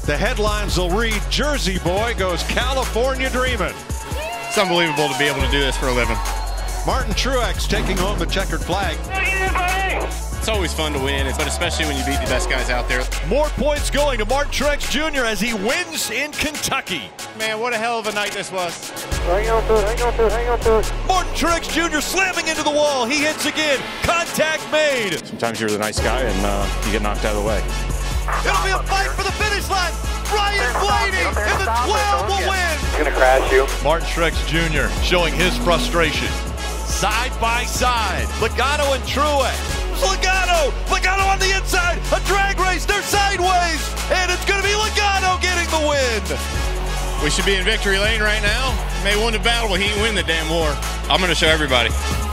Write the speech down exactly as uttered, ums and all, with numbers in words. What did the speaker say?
The headlines will read, Jersey boy goes California dreaming. It's unbelievable to be able to do this for a living. Martin Truex taking home the checkered flag. It's always fun to win, but especially when you beat the best guys out there. More points going to Martin Truex Junior as he wins in Kentucky. Man, what a hell of a night this was. Hang on to it, hang on to it, hang on to it. Martin Truex Junior slamming into the wall. He hits again. Contact made. Sometimes you're the nice guy and uh, you get knocked out of the way. It'll be a fight for the finish line. Ryan Blaney in the twelve will win. He's going to crash you. Martin Truex Junior showing his frustration. Side by side, Logano and Truex. Logano, Logano on the inside, a drag race, they're sideways, and it's going to be Logano getting the win. We should be in victory lane right now. May win the battle, but he ain't win the damn war. I'm going to show everybody.